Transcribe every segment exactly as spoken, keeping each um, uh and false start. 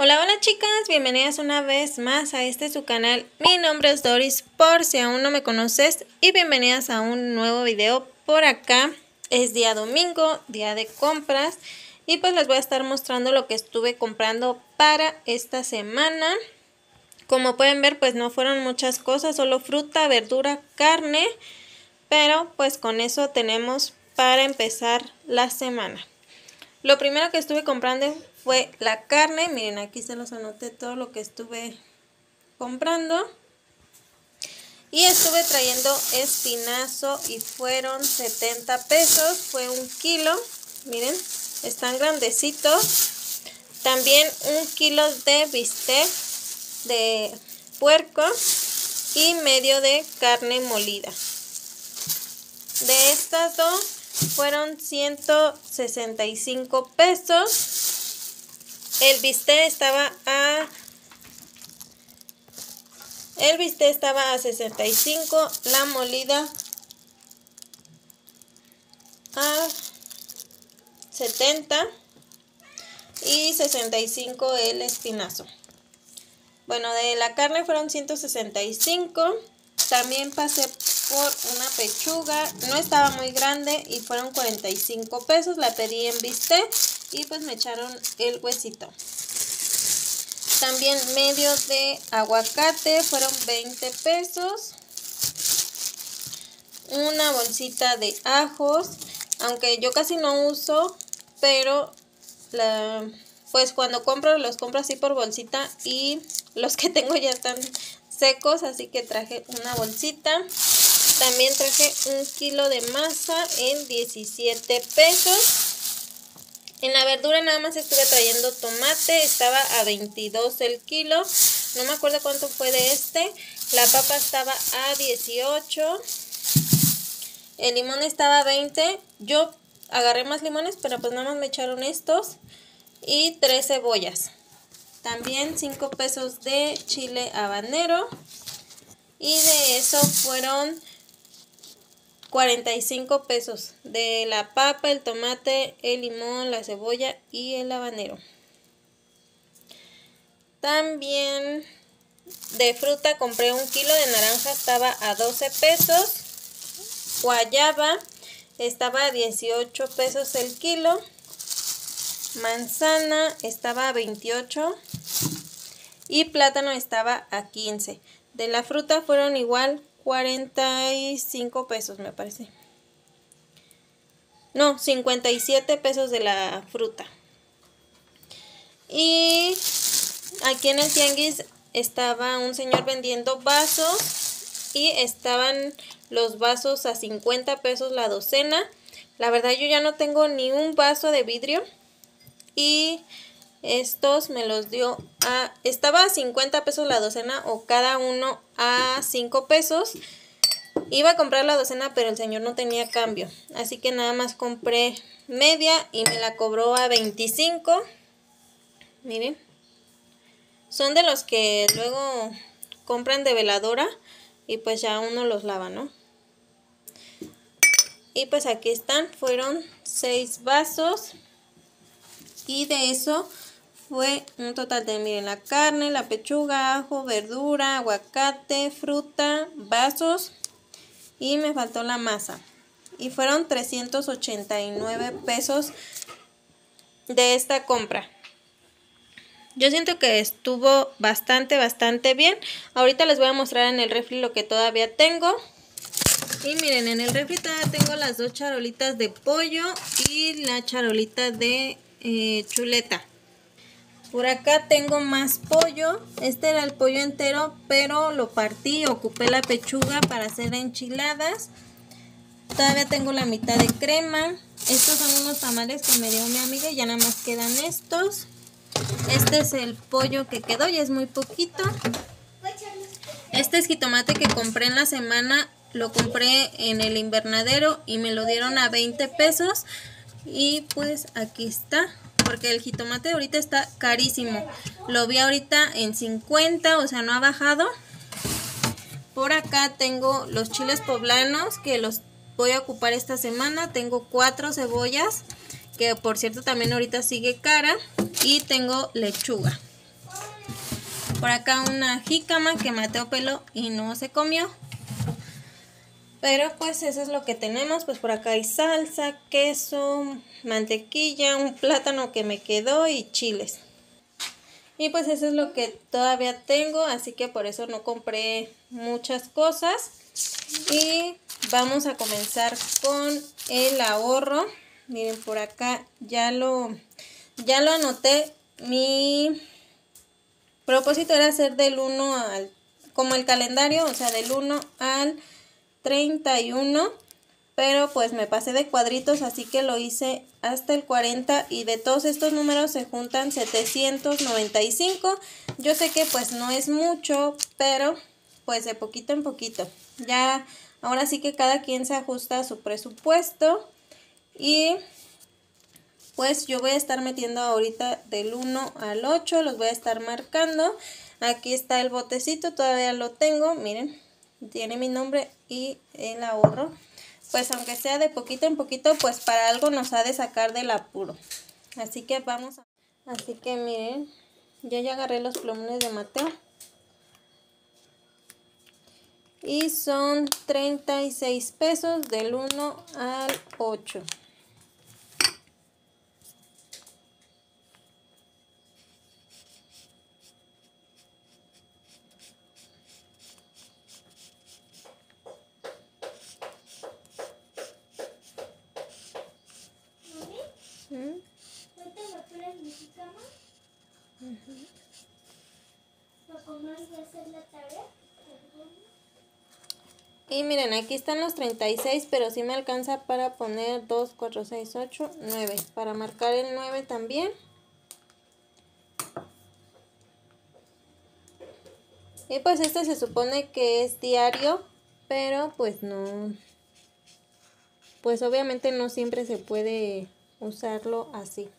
Hola, hola chicas, bienvenidas una vez más a este su canal. Mi nombre es Doris, por si aún no me conoces, y bienvenidas a un nuevo video por acá. Es día domingo, día de compras, y pues les voy a estar mostrando lo que estuve comprando para esta semana. Como pueden ver, pues no fueron muchas cosas, solo fruta, verdura, carne, pero pues con eso tenemos para empezar la semana. Lo primero que estuve comprando fue la carne. Miren, aquí se los anoté todo lo que estuve comprando. Y estuve trayendo espinazo y fueron setenta pesos. Fue un kilo. Miren, están grandecitos. También un kilo de bistec de puerco y medio de carne molida. De estas dos fueron ciento sesenta y cinco pesos. El bistec estaba a el bistec estaba a sesenta y cinco, la molida a setenta y sesenta y cinco el espinazo. Bueno, de la carne fueron ciento sesenta y cinco. También pasé por una pechuga, no estaba muy grande y fueron cuarenta y cinco pesos. La pedí en bistec y pues me echaron el huesito. También medio de aguacate, fueron veinte pesos. Una bolsita de ajos, aunque yo casi no uso, pero la, pues cuando compro los compro así por bolsita y los que tengo ya están secos, así que traje una bolsita. También traje un kilo de masa en diecisiete pesos. En la verdura nada más estuve trayendo tomate, estaba a veintidós el kilo. No me acuerdo cuánto fue de este. La papa estaba a dieciocho. El limón estaba a veinte. Yo agarré más limones, pero pues nada más me echaron estos. Y tres cebollas. También cinco pesos de chile habanero. Y de eso fueron cuarenta y cinco pesos de la papa, el tomate, el limón, la cebolla y el habanero. También de fruta compré un kilo de naranja, estaba a doce pesos. Guayaba estaba a dieciocho pesos el kilo. Manzana estaba a veintiocho y plátano estaba a quince. De la fruta fueron igual cuarenta y cinco pesos, me parece. No, cincuenta y siete pesos de la fruta. Y aquí en el tianguis estaba un señor vendiendo vasos y estaban los vasos a cincuenta pesos la docena. La verdad yo ya no tengo ni un vaso de vidrio y estos me los dio a, estaba a cincuenta pesos la docena o cada uno a cinco pesos. Iba a comprar la docena, pero el señor no tenía cambio, así que nada más compré media y me la cobró a veinticinco. Miren, son de los que luego compran de veladora y pues ya uno los lava, ¿no? Y pues aquí están, fueron seis vasos y de eso fue un total de, miren, la carne, la pechuga, ajo, verdura, aguacate, fruta, vasos y me faltó la masa. Y fueron trescientos ochenta y nueve pesos de esta compra. Yo siento que estuvo bastante, bastante bien. Ahorita les voy a mostrar en el refri lo que todavía tengo. Y miren, en el refri todavía tengo las dos charolitas de pollo y la charolita de eh, chuleta. Por acá tengo más pollo. Este era el pollo entero, pero lo partí, ocupé la pechuga para hacer enchiladas. Todavía tengo la mitad de crema. Estos son unos tamales que me dio mi amiga y ya nada más quedan estos. Este es el pollo que quedó y es muy poquito. Este es jitomate que compré en la semana. Lo compré en el invernadero y me lo dieron a veinte pesos. Y pues aquí está. Porque el jitomate ahorita está carísimo. Lo vi ahorita en cincuenta, o sea, no ha bajado. Por acá tengo los chiles poblanos que los voy a ocupar esta semana. Tengo cuatro cebollas, que por cierto también ahorita sigue cara. Y tengo lechuga. Por acá una jícama que Mateo peló y no se comió. Pero pues eso es lo que tenemos. Pues por acá hay salsa, queso, mantequilla, un plátano que me quedó y chiles. Y pues eso es lo que todavía tengo, así que por eso no compré muchas cosas. Y vamos a comenzar con el ahorro. Miren, por acá ya lo, ya lo anoté. Mi propósito era hacer del uno al, como el calendario, o sea, del uno al treinta y uno. Pero pues me pasé de cuadritos, así que lo hice hasta el cuarenta y de todos estos números se juntan setecientos noventa y cinco. Yo sé que pues no es mucho, pero pues de poquito en poquito. Ya ahora sí que cada quien se ajusta a su presupuesto y pues yo voy a estar metiendo ahorita del uno al ocho, los voy a estar marcando. Aquí está el botecito, todavía lo tengo, miren, tiene mi nombre y el ahorro. Pues aunque sea de poquito en poquito, pues para algo nos ha de sacar del apuro. Así que vamos a... Así que miren, yo ya agarré los plumones de Mateo. Y son treinta y seis pesos del uno al ocho. ¿Mm? Y miren, aquí están los treinta y seis, pero sí me alcanza para poner dos, cuatro, seis, ocho, nueve. Para marcar el nueve también. Y pues este se supone que es diario, pero pues no. Pues obviamente no siempre se puede usarlo así.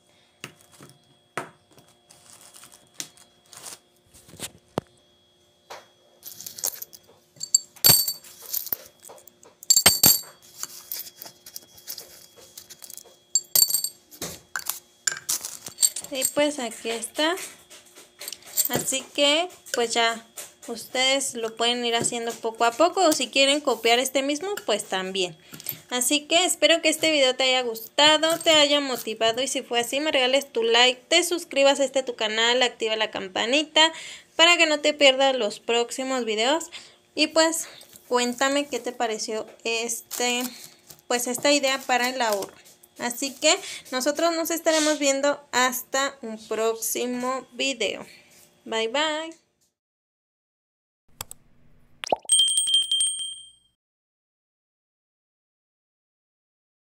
Y pues aquí está. Así que pues ya ustedes lo pueden ir haciendo poco a poco, o si quieren copiar este mismo pues también. Así que espero que este video te haya gustado, te haya motivado, y si fue así me regales tu like, te suscribas a este tu canal, activa la campanita para que no te pierdas los próximos videos. Y pues cuéntame qué te pareció este pues esta idea para el ahorro. Así que nosotros nos estaremos viendo hasta un próximo video. Bye bye.